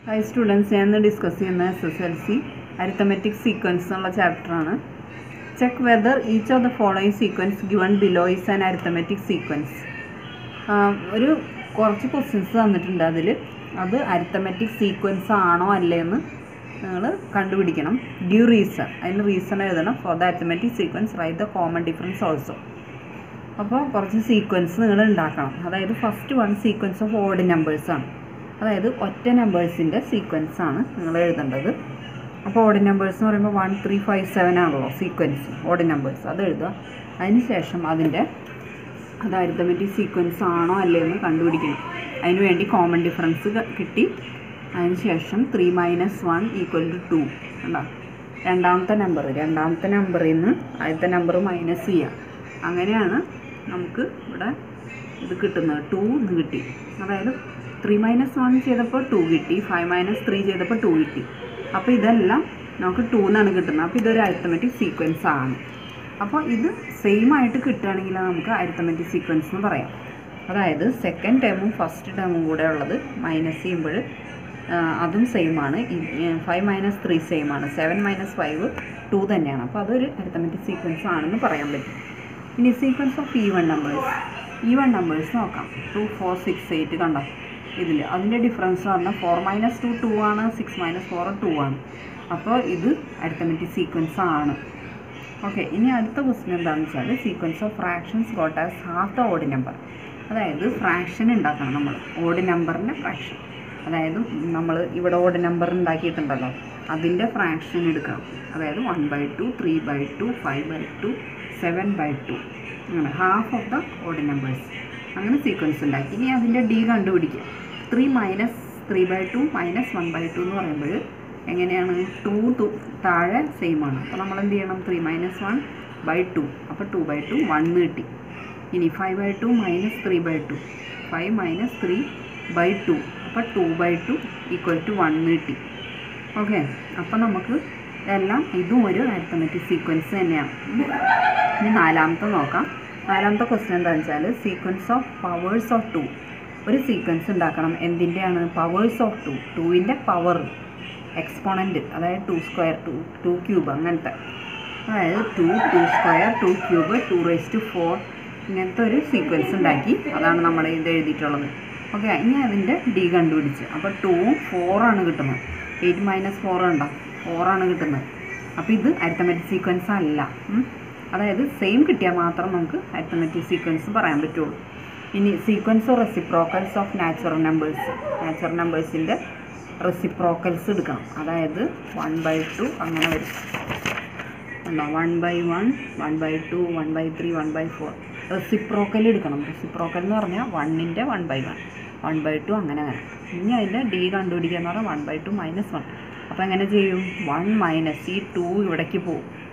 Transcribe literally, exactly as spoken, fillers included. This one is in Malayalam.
Hi students, I am discussing S S L C arithmetic sequence chapter. Check whether each of the following sequence given below is an arithmetic sequence. ഒരു കുറച്ച് ക്വസ്റ്റ്യൻസ് തന്നിട്ടുണ്ട്. അതിൽ അത് അരിത്തമെറ്റിക് സീക്വൻസ് ആണോ അല്ലേന്ന് നിങ്ങൾ കണ്ടുപിടിക്കണം. ഡ്യൂ റീസൺ, അതിന് റീസൺ എഴുതണം. For the arithmetic sequence write the common difference also. അപ്പോൾ കുറച്ച് സീക്വൻസ് നിങ്ങൾ ഉണ്ടാക്കണം. അതായത് first one sequence of odd നമ്പേഴ്സാണ്. അതായത് ഒറ്റ നമ്പേഴ്സിൻ്റെ സീക്വൻസാണ് നിങ്ങൾ എഴുതേണ്ടത്. അപ്പോൾ ഓഡ് നമ്പേഴ്സ് എന്ന് പറയുമ്പോൾ വൺ ത്രീ ഫൈവ് സെവൻ ആണല്ലോ സീക്വൻസ്, ഓഡ് നമ്പേഴ്സ് അത് എഴുതുക. അതിന് ശേഷം അതിൻ്റെ അത് അരിത്തമെറ്റിക് സീക്വൻസ് ആണോ അല്ലേ എന്ന് കണ്ടുപിടിക്കണം. അതിന് വേണ്ടി കോമൺ ഡിഫറൻസ് കിട്ടി. അതിന് ശേഷം three minus one equal to two ഉണ്ടാകും. രണ്ടാമത്തെ നമ്പർ രണ്ടാമത്തെ നമ്പറിൽ നിന്ന് ആദ്യത്തെ നമ്പർ മൈനസ് ചെയ്യാം. അങ്ങനെയാണ് നമുക്ക് ഇവിടെ ഇത് കിട്ടുന്നത്. ടു എന്ന് കിട്ടി. അതായത് ത്രീ മൈനസ് വൺ ചെയ്തപ്പോൾ ടു കിട്ടി, ഫൈവ് മൈനസ് ത്രീ ചെയ്തപ്പോൾ ടു കിട്ടി. അപ്പോൾ ഇതെല്ലാം നമുക്ക് ടു എന്നാണ് കിട്ടുന്നത്. അപ്പോൾ ഇതൊരു അരിത്തമെറ്റിക് സീക്വൻസ് ആണ്. അപ്പോൾ ഇത് സെയിം ആയിട്ട് കിട്ടുകയാണെങ്കിൽ നമുക്ക് അരിത്തമെറ്റിക് സീക്വൻസ് എന്ന് പറയാം. അതായത് സെക്കൻഡ് ടേമും ഫസ്റ്റ് ടേമും കൂടെ ഉള്ളത് മൈനസ് ചെയ്യുമ്പോൾ അതും സെയിം ആണ്. ഫൈവ് മൈനസ് ത്രീ സെയിം ആണ്. സെവൻ മൈനസ് ഫൈവ് ടു തന്നെയാണ്. അപ്പോൾ അതൊരു അരിത്തമെറ്റിക് സീക്വൻസ് ആണെന്ന് പറയാൻ പറ്റും. ഇനി sequence of even numbers even numbers നോക്കാം. ടു ഫോർ സിക്സ് എയ്റ്റ് കണ്ടോ ഇതിൽ. അതിൻ്റെ ഡിഫറൻസ് പറഞ്ഞാൽ ഫോർ മൈനസ് ടു ടു ആണ്, സിക്സ് മൈനസ് ഫോർ ടു ആണ്. അപ്പോൾ ഇത് അരിത്തമെറ്റിക് സീക്വൻസ് ആണ്. ഓക്കെ, ഇനി അടുത്ത ക്വസ്റ്റ്യൻ എന്താണെന്ന് വെച്ചാൽ sequence of fractions got as half the odd number. അതായത് ഫ്രാക്ഷൻ ഉണ്ടാക്കണം നമ്മൾ, ഓഡ് നമ്പറിൻ്റെ ഫ്രാക്ഷൻ. അതായത് നമ്മൾ ഇവിടെ ഓഡ് നമ്പർ ഉണ്ടാക്കിയിട്ടുണ്ടല്ലോ, അതിൻ്റെ ഫ്രാക്ഷൻ എടുക്കണം. അതായത് one by two, three by two, five by two, seven by two, അങ്ങനെ half of the odd numbers. അങ്ങനെ സീക്വൻസ് ഉണ്ടാക്കി. ഇനി അതിൻ്റെ ഡി കണ്ടുപിടിക്കുക. Three minus three by two minus one by two എന്ന് പറയുമ്പോൾ എങ്ങനെയാണ്? ടു ടു താഴെ സെയിം ആണ്. അപ്പോൾ നമ്മൾ എന്ത് ചെയ്യണം? Three minus one by two, അപ്പോൾ ടു ബൈ ടു വൺ കിട്ടി. ഇനി five by two minus three by two, five minus three by two, അപ്പോൾ two by two equal to one കിട്ടി. ഓക്കെ, അപ്പോൾ നമുക്ക് ഇതെല്ലാം ഇതും ഒരു അരിത്തമെറ്റിക് സീക്വൻസ് തന്നെയാണ്. ഇനി നാലാമത്തെ നോക്കാം. നാലാമത്തെ ക്വസ്റ്റ്യൻ എന്താണെന്ന് വെച്ചാൽ sequence of powers of two. ഒരു സീക്വൻസ് ഉണ്ടാക്കണം. എന്തിൻ്റെയാണ്? Powers of two. ടുവിൻ്റെ പവർ എക്സ്പോണൻറ്റ്, അതായത് two square, two two cube, അങ്ങനത്തെ. അതായത് two two square, two cube, two raise two four, ഇങ്ങനത്തെ ഒരു സീക്വൻസ് ഉണ്ടാക്കി. അതാണ് നമ്മൾ ഇത് എഴുതിയിട്ടുള്ളത്. ഓക്കെ, ഇനി അതിൻ്റെ ഡി കണ്ടുപിടിച്ച്. അപ്പോൾ ടൂവും ഫോറാണ് കിട്ടുന്നത്. എയ്റ്റ് മൈനസ് ഫോർ ഉണ്ടോ? ഫോറാണ് കിട്ടുന്നത്. അപ്പോൾ ഇത് അരിത്തമെറ്റിക് സീക്വൻസ് അല്ല. അതായത് സെയിം കിട്ടിയാൽ മാത്രം നമുക്ക് അരിത്തമെറ്റിക് സീക്വൻസ് പറയാൻ പറ്റുള്ളൂ. ഇനി sequence of reciprocals of natural numbers. Natural നമ്പേഴ്സിൻ്റെ റെസിപ്രോക്കൽസ് എടുക്കണം. അതായത് വൺ ബൈ ടു അങ്ങനെ വരും. ഉണ്ടോ? One by one, one by two, one by three, one by four. Reciprocal എടുക്കണം. റെസിപ്രോക്കൽ എന്ന് പറഞ്ഞാൽ വണ്ണിൻ്റെ one by one, one by two അങ്ങനെ അങ്ങനെ. ഇനി അതിൻ്റെ ഡി കണ്ടുപിടിക്കുക എന്ന് പറഞ്ഞാൽ one by two minus one. അപ്പോൾ എങ്ങനെ ചെയ്യും? വൺ മൈനസ് ഈ ടു ഇവിടേക്ക് പോകും.